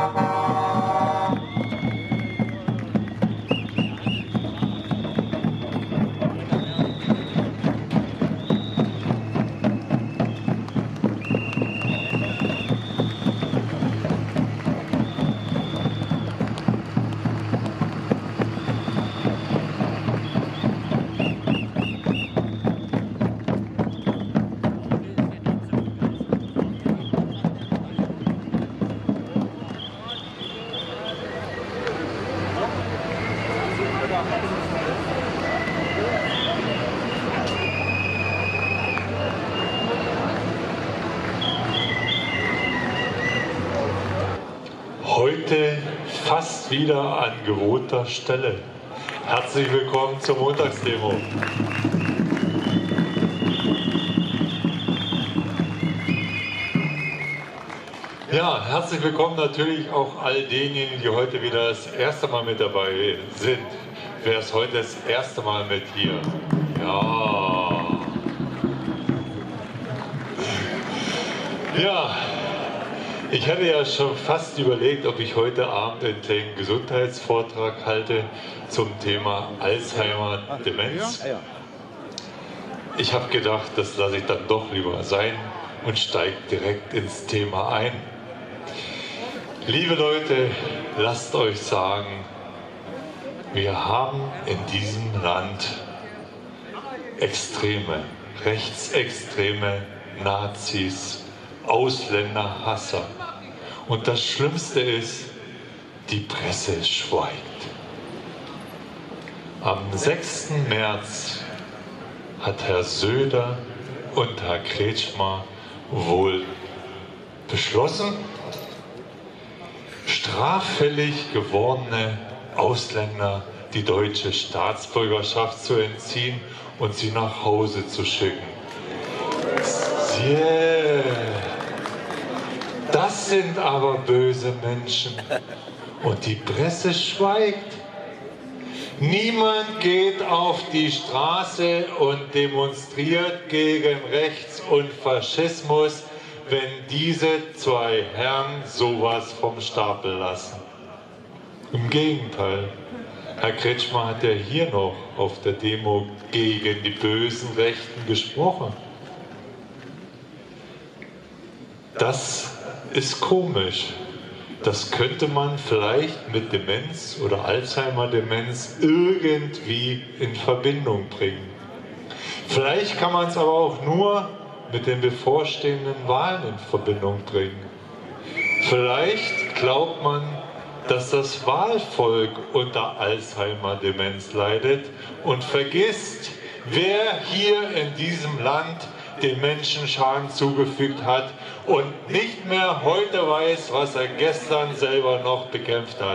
Heute fast wieder an gewohnter Stelle. Herzlich willkommen zur Montagsdemo. Ja, herzlich willkommen natürlich auch all denjenigen, die heute wieder das erste Mal mit dabei sind. Wer ist heute das erste Mal mit hier? Ja. Ja. Ich hatte ja schon fast überlegt, ob ich heute Abend einen kleinen Gesundheitsvortrag halte zum Thema Alzheimer, Demenz. Ich habe gedacht, das lasse ich dann doch lieber sein und steige direkt ins Thema ein. Liebe Leute, lasst euch sagen, wir haben in diesem Land Extreme, rechtsextreme Nazis, Ausländerhasser. Und das Schlimmste ist, die Presse schweigt. Am 6. März hat Herr Söder und Herr Kretschmer wohl beschlossen, straffällig gewordene Ausländer die deutsche Staatsbürgerschaft zu entziehen und sie nach Hause zu schicken. Yeah. Das sind aber böse Menschen. Und die Presse schweigt. Niemand geht auf die Straße und demonstriert gegen Rechts- und Faschismus, wenn diese zwei Herren sowas vom Stapel lassen. Im Gegenteil. Herr Kretschmer hat ja hier noch auf der Demo gegen die bösen Rechten gesprochen. Das ist komisch. Das könnte man vielleicht mit Demenz oder Alzheimer-Demenz irgendwie in Verbindung bringen. Vielleicht kann man es aber auch nur mit den bevorstehenden Wahlen in Verbindung bringen. Vielleicht glaubt man, dass das Wahlvolk unter Alzheimer-Demenz leidet und vergisst, wer hier in diesem Land den Menschen Schaden zugefügt hat und nicht mehr heute weiß, was er gestern selber noch bekämpft hat.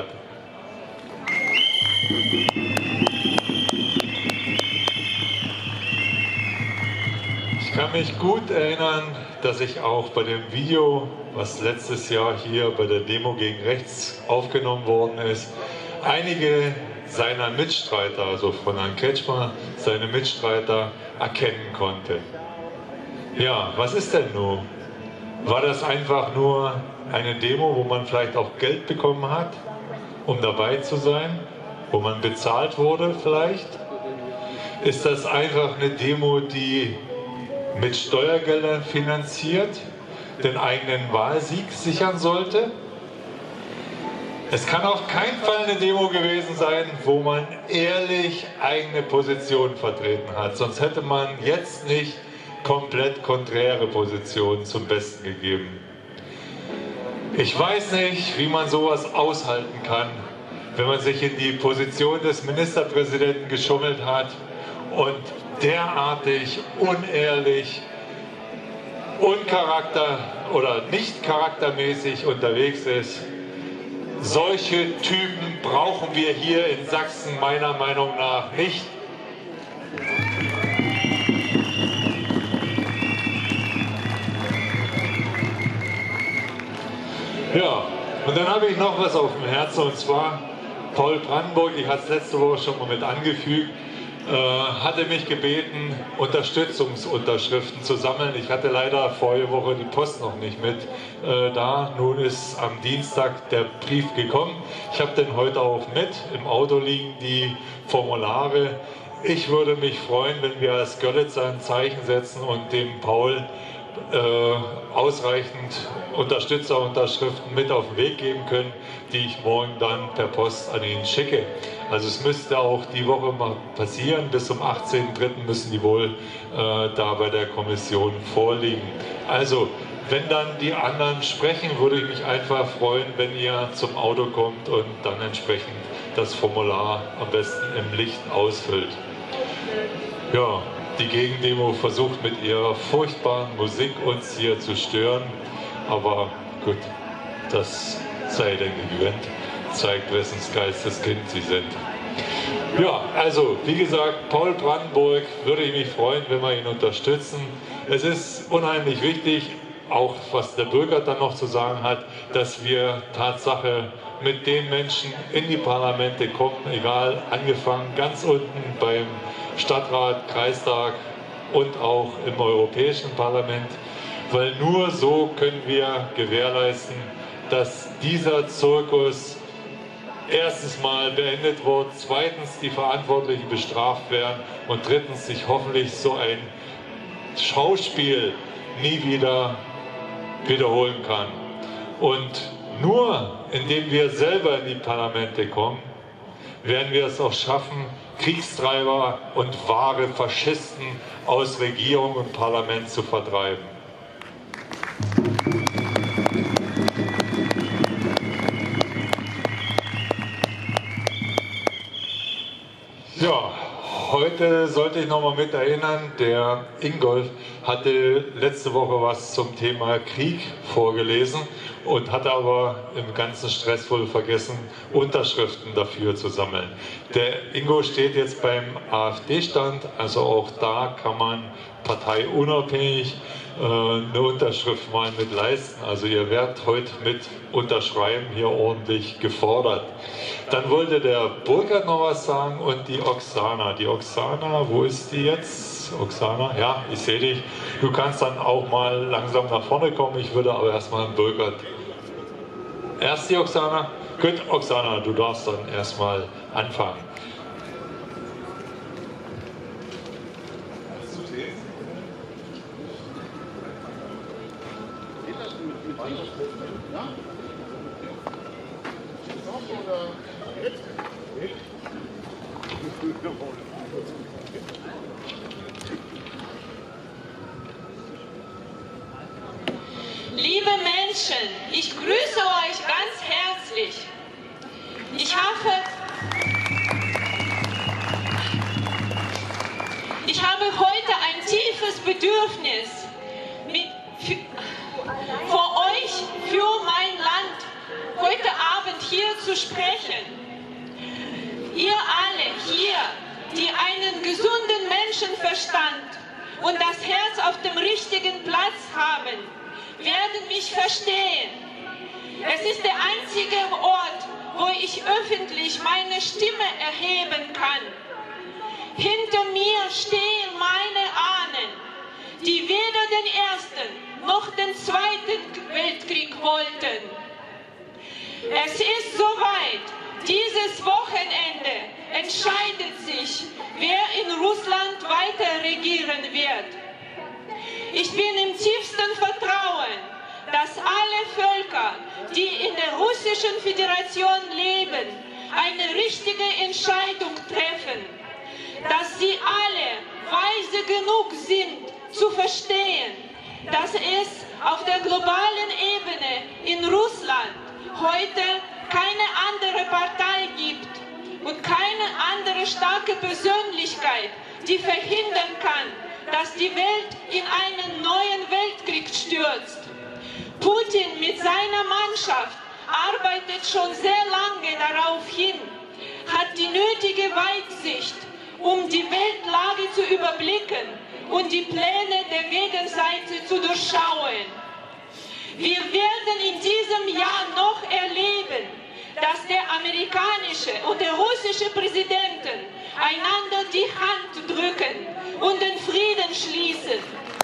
Ich kann mich gut erinnern, dass ich auch bei dem Video, was letztes Jahr hier bei der Demo gegen Rechts aufgenommen worden ist, einige seiner Mitstreiter, also von Herrn Kretschmer, seine Mitstreiter erkennen konnte. Ja, was ist denn nun? War das einfach nur eine Demo, wo man vielleicht auch Geld bekommen hat, um dabei zu sein? Wo man bezahlt wurde vielleicht? Ist das einfach eine Demo, die mit Steuergeldern finanziert den eigenen Wahlsieg sichern sollte? Es kann auf keinen Fall eine Demo gewesen sein, wo man ehrlich eigene Positionen vertreten hat. Sonst hätte man jetzt nicht komplett konträre Positionen zum Besten gegeben. Ich weiß nicht, wie man sowas aushalten kann, wenn man sich in die Position des Ministerpräsidenten geschummelt hat und derartig unehrlich, oder nicht charaktermäßig unterwegs ist. Solche Typen brauchen wir hier in Sachsen meiner Meinung nach nicht. Ja, und dann habe ich noch was auf dem Herzen, und zwar Paul Brandenburg, ich hatte es letzte Woche schon mal mit angefügt, hatte mich gebeten, Unterstützungsunterschriften zu sammeln. Ich hatte leider vorige Woche die Post noch nicht mit da. Nun ist am Dienstag der Brief gekommen. Ich habe den heute auch mit. Im Auto liegen die Formulare. Ich würde mich freuen, wenn wir als Görlitzer ein Zeichen setzen und dem Paul ausreichend Unterstützerunterschriften mit auf den Weg geben können, die ich morgen dann per Post an ihn schicke. Also es müsste auch die Woche mal passieren, bis zum 18.03. müssen die wohl da bei der Kommission vorliegen. Also wenn dann die anderen sprechen, würde ich mich einfach freuen, wenn ihr zum Auto kommt und dann entsprechend das Formular am besten im Licht ausfüllt. Ja, die Gegendemo versucht mit ihrer furchtbaren Musik uns hier zu stören, aber gut, das sei denn gegönnt, zeigt, wessens Geisteskind sie sind. Ja, also wie gesagt, Paul Brandenburg, würde ich mich freuen, wenn wir ihn unterstützen. Es ist unheimlich wichtig, auch was der Bürger dann noch zu sagen hat, dass wir Tatsache mit den Menschen in die Parlamente kommen, egal, angefangen ganz unten beim Stadtrat, Kreistag und auch im Europäischen Parlament, weil nur so können wir gewährleisten, dass dieser Zirkus erstens mal beendet wird, zweitens die Verantwortlichen bestraft werden und drittens sich hoffentlich so ein Schauspiel nie wieder wiederholen kann. Und nur indem wir selber in die Parlamente kommen, werden wir es auch schaffen, Kriegstreiber und wahre Faschisten aus Regierung und Parlament zu vertreiben. Ja, heute sollte ich noch mal mit erinnern, der Ingolf hatte letzte Woche was zum Thema Krieg vorgelesen und hatte aber im ganzen Stress wohl vergessen, Unterschriften dafür zu sammeln. Der Ingo steht jetzt beim AfD-Stand, also auch da kann man parteiunabhängig eine Unterschrift mal mit leisten. Also ihr werdet heute mit unterschreiben, hier ordentlich gefordert. Dann wollte der Burkhard noch was sagen und die Oksana. Die Oksana, wo ist die jetzt? Oksana, ja, ich sehe dich. Du kannst dann auch mal langsam nach vorne kommen. Ich würde aber erstmal Burkhard. Erst die Oksana? Gut, Oksana, du darfst dann erstmal anfangen. Liebe Menschen, ich grüße euch ganz herzlich. Ich habe heute ein tiefes Bedürfnis, vor euch für mein Land heute Abend hier zu sprechen. Ihr alle hier, die einen gesunden Menschenverstand und das Herz auf dem richtigen Platz haben, werden mich verstehen. Es ist der einzige Ort, wo ich öffentlich meine Stimme erheben kann. Hinter mir stehen meine Ahnen, die weder den Ersten noch den Zweiten Weltkrieg wollten. Es ist soweit. Dieses Wochenende entscheidet sich, wer in Russland weiter regieren wird. Ich bin im tiefsten Vertrauen, dass alle Völker, die in der Russischen Föderation leben, eine richtige Entscheidung treffen, dass sie alle weise genug sind, zu verstehen, dass es auf der globalen Ebene in Russland heute keine andere Partei gibt und keine andere starke Persönlichkeit, die verhindern kann, dass die Welt in einen neuen Weltkrieg stürzt. Putin mit seiner Mannschaft arbeitet schon sehr lange darauf hin, hat die nötige Weitsicht, um die Weltlage zu überblicken und die Pläne der Gegenseite zu durchschauen. Wir werden in diesem Jahr noch erleben, dass der amerikanische und der russische Präsidenten einander die Hand drücken und den Frieden schließen.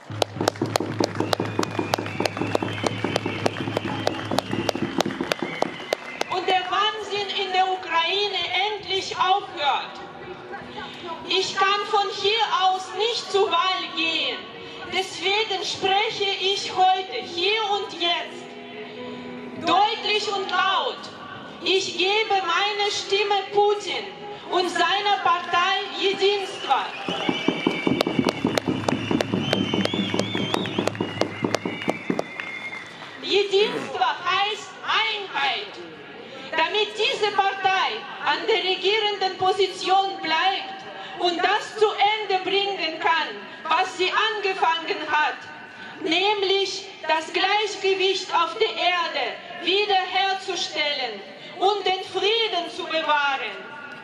Und der Wahnsinn in der Ukraine endlich aufhört. Ich kann von hier aus nicht zur Wahl gehen. Deswegen spreche ich heute, hier und jetzt, deutlich und laut. Ich gebe meine Stimme Putin und seiner Partei Jedinstvo. Jedinstvo heißt Einheit. Damit diese Partei an der regierenden Position bleibt und das zu Ende bringen kann, was sie angefangen hat, nämlich das Gleichgewicht auf der Erde wiederherzustellen und den Frieden zu bewahren.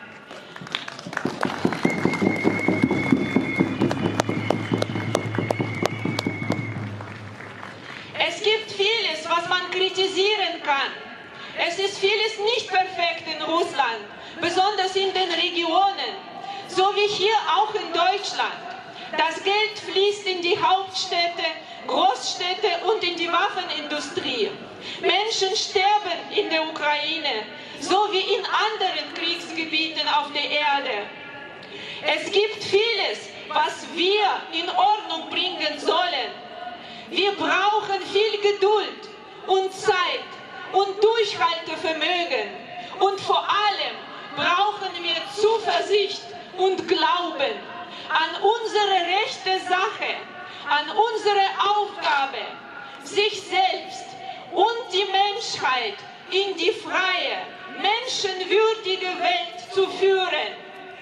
Es gibt vieles, was man kritisieren kann. Es ist vieles nicht perfekt in Russland, besonders in den Regionen, so wie hier auch in Deutschland. Das Geld fließt in die Hauptstädte, Großstädte und in die Waffenindustrie. Menschen sterben in der Ukraine, so wie in anderen Kriegsgebieten auf der Erde. Es gibt vieles, was wir in Ordnung bringen sollen. Wir brauchen viel Geduld und Zeit und Durchhaltevermögen. Und vor allem brauchen wir Zuversicht und Glauben an unsere rechte Sache, an unsere Aufgabe, sich selbst und die Menschheit in die freie, menschenwürdige Welt zu führen.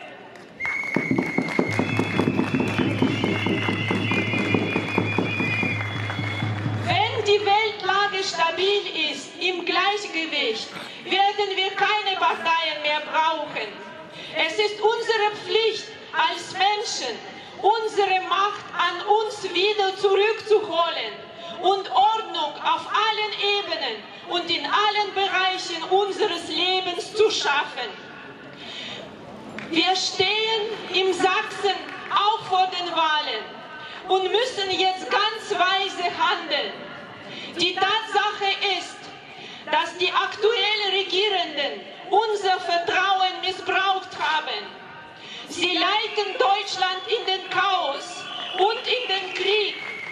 Wenn die Weltlage stabil ist, im Gleichgewicht, werden wir keine Parteien mehr brauchen. Es ist unsere Pflicht als Menschen, unsere Macht an uns wieder zurückzuholen und Ordnung auf allen Ebenen und in allen Bereichen unseres Lebens zu schaffen. Wir stehen in Sachsen auch vor den Wahlen und müssen jetzt ganz weise handeln. Die Tatsache ist, dass die aktuellen Regierenden unser Vertrauen missbraucht haben. Sie leiten Deutschland in den Chaos und in den Krieg.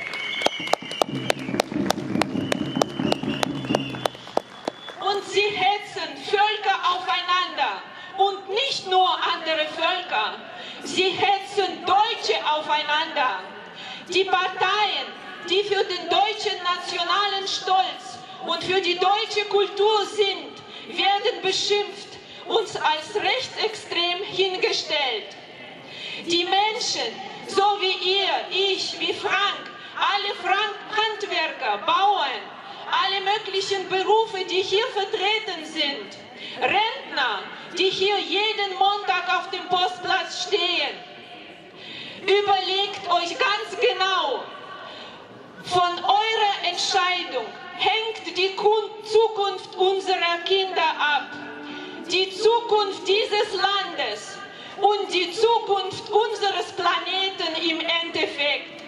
Und sie hetzen Völker aufeinander. Und nicht nur andere Völker. Sie hetzen Deutsche aufeinander. Die Parteien, die für den deutschen nationalen Stolz und für die deutsche Kultur sind, werden beschimpft und als rechtsextrem hingestellt. Die Menschen, so wie ihr, ich, wie Frank, alle Handwerker, Bauern, alle möglichen Berufe, die hier vertreten sind, Rentner, die hier jeden Montag auf dem Postplatz stehen, überlegt euch ganz genau, von eurer Entscheidung hängt die Zukunft unserer Kinder ab, die Zukunft dieses Landes und die Zukunft unseres Planeten im Endeffekt.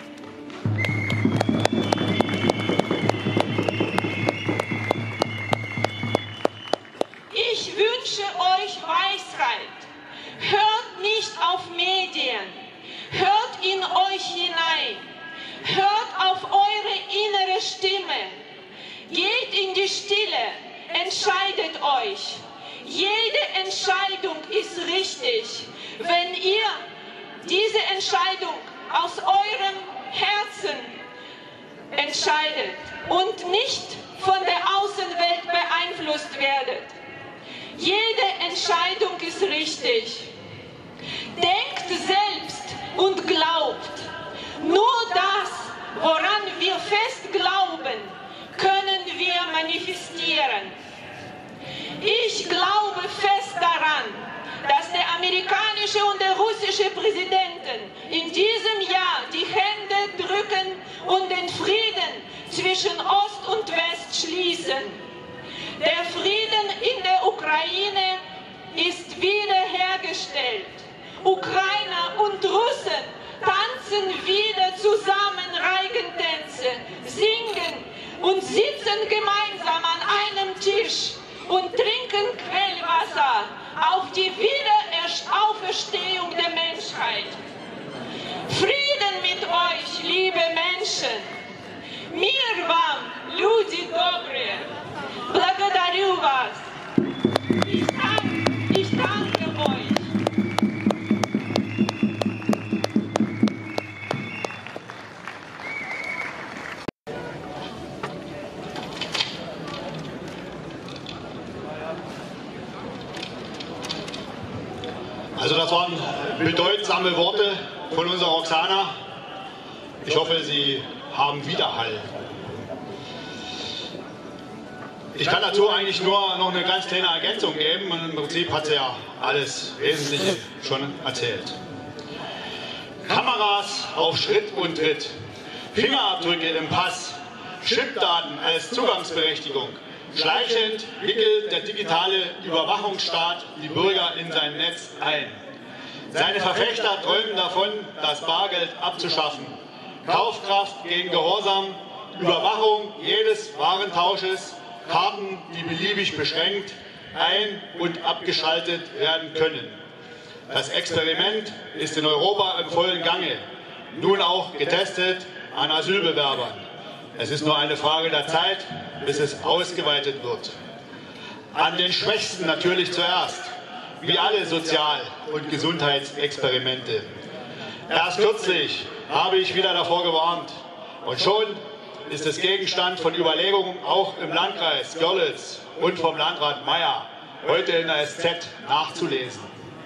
Ich wünsche euch Weisheit. Hört nicht auf Medien. Hört in euch hinein. Hört auf eure innere Stimme. Geht in die Stille. Entscheidet euch. Jede Entscheidung ist richtig, wenn ihr diese Entscheidung aus eurem Herzen entscheidet und nicht von der Außenwelt beeinflusst werdet. Jede Entscheidung ist richtig. Denkt selbst und glaubt. Nur das, woran wir fest glauben, können wir manifestieren. Ich glaube fest daran, dass der amerikanische und der russische Präsidenten in diesem Jahr die Hände drücken und den Frieden zwischen Ost und West schließen. Der Frieden in der Ukraine ist wiederhergestellt Ukrainer und Russen tanzen wieder zusammen Reigentänze, singen und sitzen gemeinsam an einem Tisch und trinken Quellwasser auf die Wiederauferstehung der Menschheit. Frieden mit euch, liebe Menschen! Мир вам, люди добрые! Благодарю вас! Ich danke euch! Also das waren bedeutsame Worte von unserer Roxana. Ich hoffe, sie haben Widerhall. Ich kann dazu eigentlich nur noch eine ganz kleine Ergänzung geben und im Prinzip hat sie ja alles Wesentliche schon erzählt. Kameras auf Schritt und Tritt, Fingerabdrücke im Pass, Chipdaten als Zugangsberechtigung. Schleichend wickelt der digitale Überwachungsstaat die Bürger in sein Netz ein. Seine Verfechter träumen davon, das Bargeld abzuschaffen. Kaufkraft gegen Gehorsam, Überwachung jedes Warentausches, Karten, die beliebig beschränkt ein- und abgeschaltet werden können. Das Experiment ist in Europa im vollen Gange, nun auch getestet an Asylbewerbern. Es ist nur eine Frage der Zeit, bis es ausgeweitet wird. An den Schwächsten natürlich zuerst, wie alle Sozial- und Gesundheitsexperimente. Erst kürzlich habe ich wieder davor gewarnt und schon ist es Gegenstand von Überlegungen auch im Landkreis Görlitz und vom Landrat Meyer, heute in der SZ nachzulesen.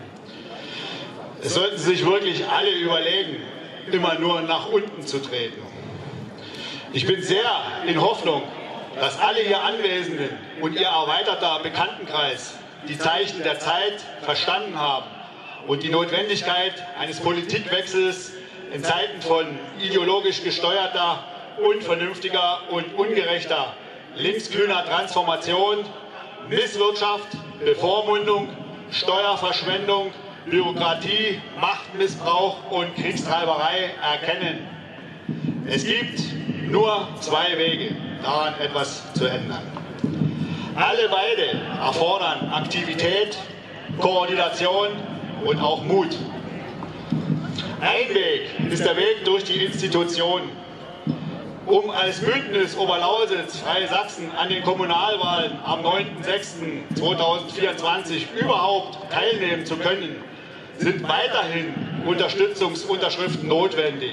Es sollten sich wirklich alle überlegen, immer nur nach unten zu treten. Ich bin sehr in Hoffnung, dass alle hier Anwesenden und ihr erweiterter Bekanntenkreis die Zeichen der Zeit verstanden haben und die Notwendigkeit eines Politikwechsels in Zeiten von ideologisch gesteuerter, unvernünftiger und ungerechter linksgrüner Transformation, Misswirtschaft, Bevormundung, Steuerverschwendung, Bürokratie, Machtmissbrauch und Kriegstreiberei erkennen. Es gibt nur zwei Wege, daran etwas zu ändern. Alle beide erfordern Aktivität, Koordination und auch Mut. Ein Weg ist der Weg durch die Institutionen. Um als Bündnis Oberlausitz Freie Sachsen an den Kommunalwahlen am 9.06.2024 überhaupt teilnehmen zu können, sind weiterhin Unterstützungsunterschriften notwendig.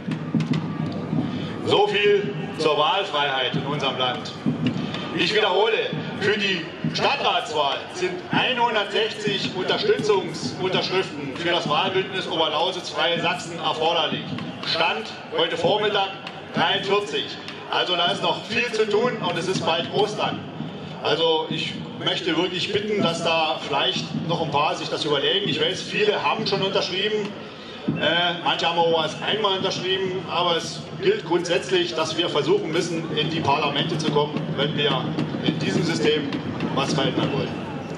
So viel zur Wahlfreiheit in unserem Land. Ich wiederhole, für die Stadtratswahl sind 160 Unterstützungsunterschriften für das Wahlbündnis Oberlausitz Freie Sachsen erforderlich. Stand heute Vormittag 43. Also da ist noch viel zu tun und es ist bald Ostern. Also ich möchte wirklich bitten, dass da vielleicht noch ein paar sich das überlegen. Ich weiß, viele haben schon unterschrieben. Manche haben auch erst einmal unterschrieben, aber es gilt grundsätzlich, dass wir versuchen müssen, in die Parlamente zu kommen, wenn wir in diesem System was verändern wollen.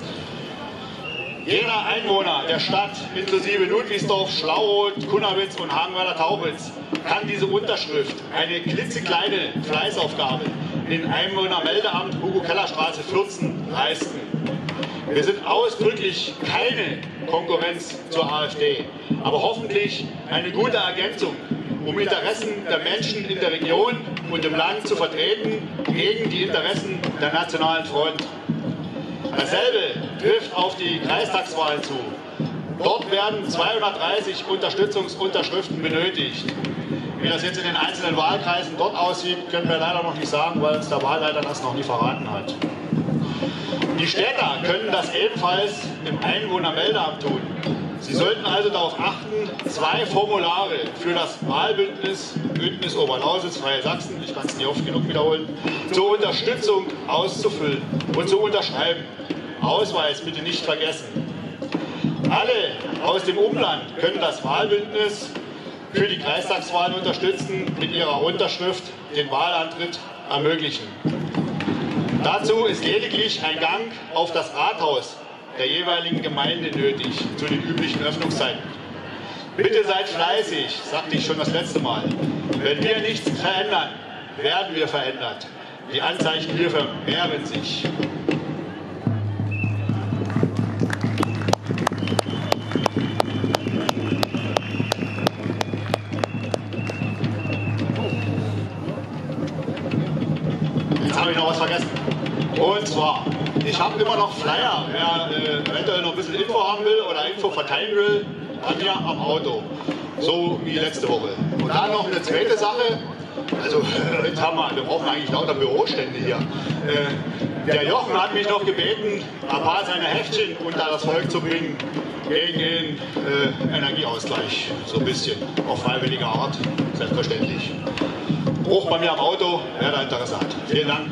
Jeder Einwohner der Stadt, inklusive Ludwigsdorf, Schlauroth, Kunnawitz und Hagenweiler-Taubitz, kann diese Unterschrift, eine klitzekleine Fleißaufgabe, in Einwohnermeldeamt Hugo-Keller-Straße 14 leisten. Wir sind ausdrücklich keine Konkurrenz zur AfD, aber hoffentlich eine gute Ergänzung, um Interessen der Menschen in der Region und im Land zu vertreten, gegen die Interessen der Nationalen Front. Dasselbe trifft auf die Kreistagswahlen zu. Dort werden 230 Unterstützungsunterschriften benötigt. Wie das jetzt in den einzelnen Wahlkreisen dort aussieht, können wir leider noch nicht sagen, weil uns der Wahlleiter das noch nie verraten hat. Die Städter können das ebenfalls im Einwohnermeldeamt tun. Sie sollten also darauf achten, 2 Formulare für das Wahlbündnis Bündnis Oberlausitz Freie Sachsen, ich kann es nicht oft genug wiederholen, zur Unterstützung auszufüllen und zu unterschreiben. Ausweis bitte nicht vergessen. Alle aus dem Umland können das Wahlbündnis für die Kreistagswahlen unterstützen, mit ihrer Unterschrift den Wahlantritt ermöglichen. Dazu ist lediglich ein Gang auf das Rathaus der jeweiligen Gemeinde nötig zu den üblichen Öffnungszeiten. Bitte seid fleißig, sagte ich schon das letzte Mal. Wenn wir nichts verändern, werden wir verändert. Die Anzeichen hierfür mehren sich. Jetzt habe ich noch was vergessen. Und zwar, ich habe immer noch Flyer. Wer eventuell noch ein bisschen Info haben will oder Info verteilen will, bei mir am Auto. So wie letzte Woche. Und dann noch eine zweite Sache. Also, jetzt wir brauchen eigentlich lauter Bürostände hier. Der Jochen hat mich noch gebeten, ein paar seiner Heftchen unter das Volk zu bringen gegen den Energieausgleich. So ein bisschen. Auf freiwillige Art, selbstverständlich. Auch bei mir am Auto, wer da Interesse hat. Vielen Dank.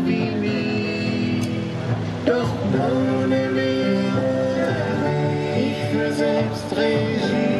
wie nie, doch ohne mich, ich für Selbstregie.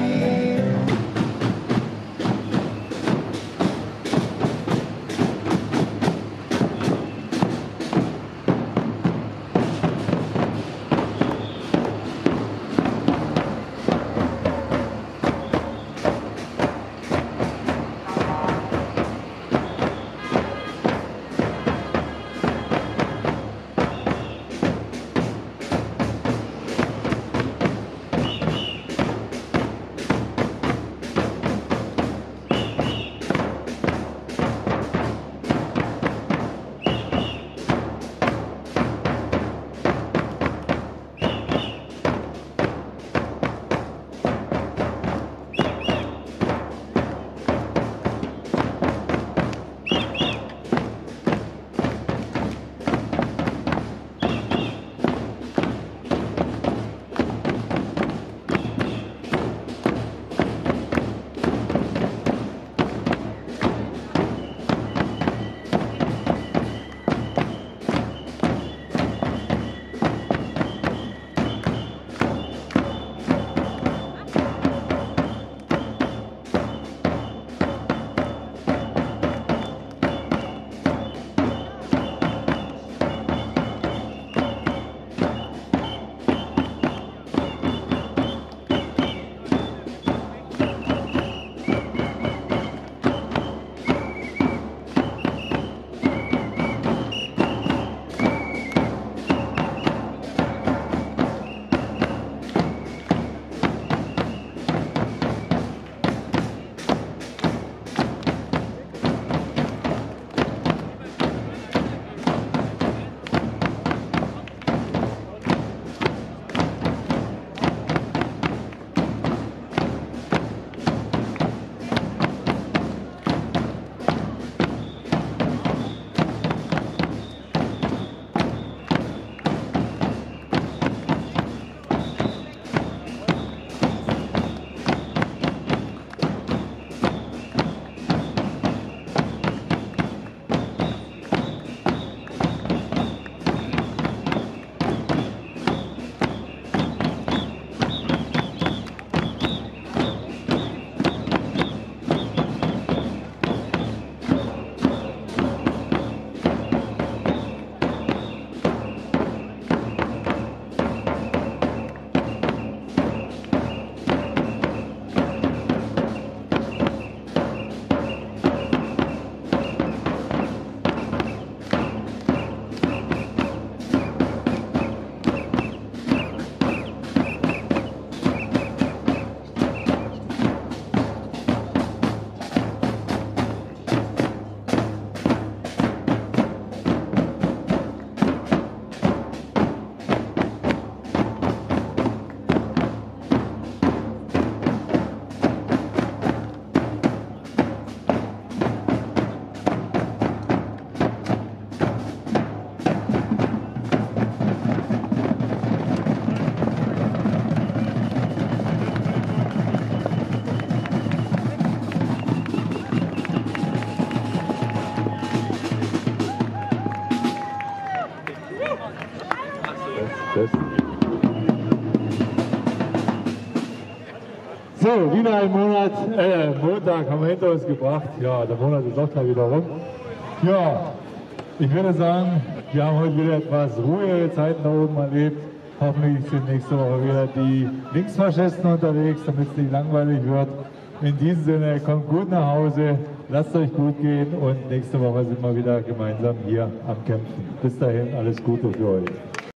So, wieder ein Montag haben wir hinter uns gebracht. Ja, der Monat ist auch gleich wieder rum. Ja, ich würde sagen, wir haben heute wieder etwas ruhigere Zeiten da oben erlebt. Hoffentlich sind nächste Woche wieder die Linksfaschisten unterwegs, damit es nicht langweilig wird. In diesem Sinne, kommt gut nach Hause, lasst euch gut gehen und nächste Woche sind wir wieder gemeinsam hier am Kämpfen. Bis dahin, alles Gute für euch.